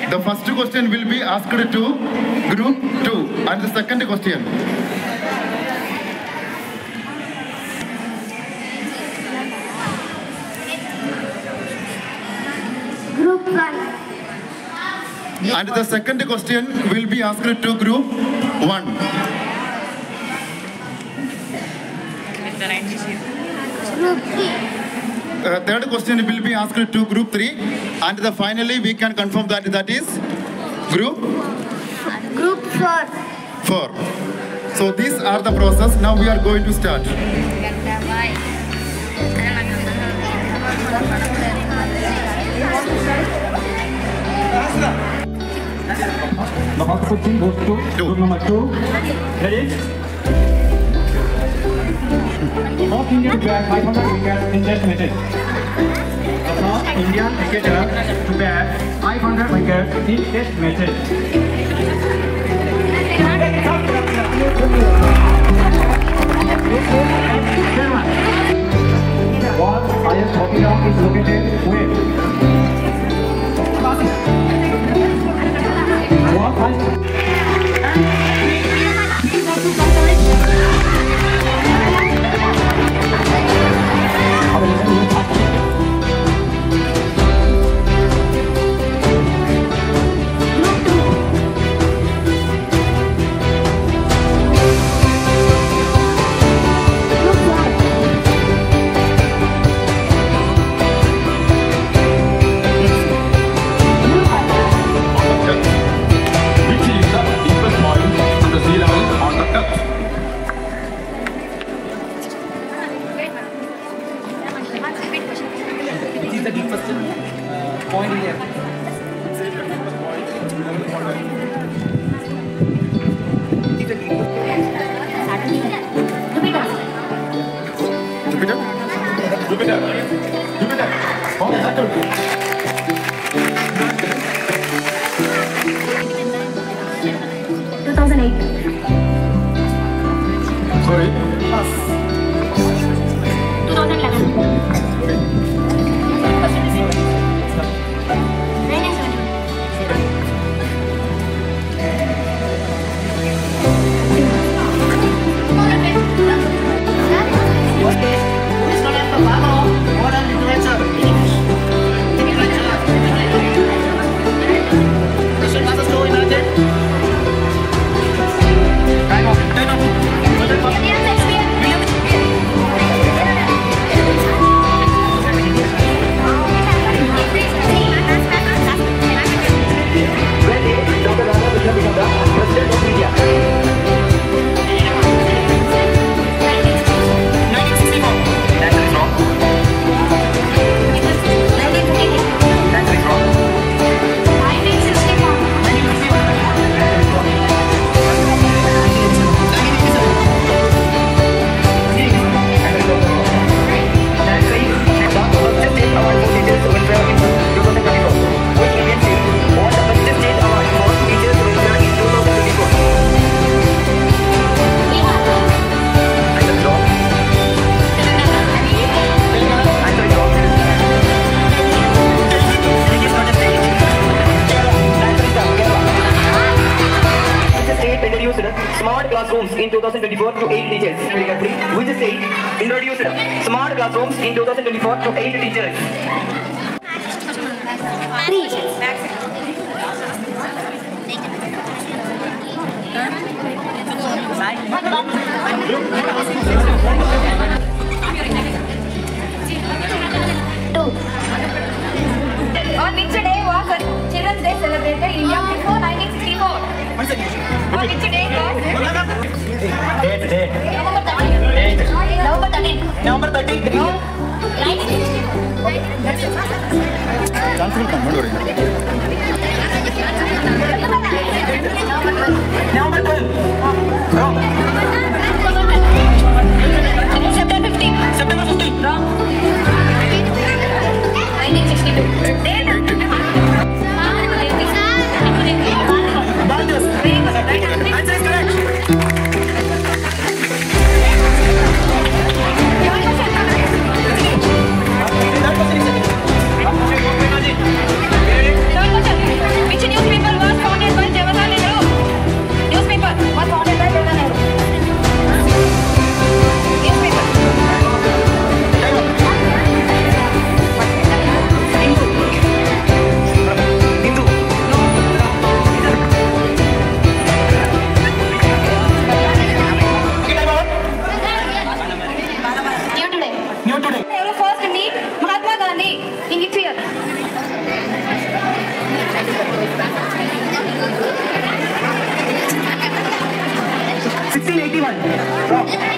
The first question will be asked to group 2 and the second question. Group 1. And the second question will be asked to group 1. Group 3. Third question will be asked to group 3 and finally we can confirm that is group 4. 4. So these are the process. Now we are going to start. The first question goes to group number 2. Ready? North India to bat 500 wickets in Test matches. The first Indian cricketer to bat 500 wickets in Test matches. What highest hockey ground is located where? What highest? Smart classrooms in 2024 to 8 teachers. Which state introduced smart classrooms in 2024 to 8 teachers? 2. On which day was Children's Day celebrated in India before 1964? On which day was? Date. November 13th. 1960. November 12th. Wrong. September 15th. September 15th. Wrong. 1962. Answer is correct. That was 1. Wrong.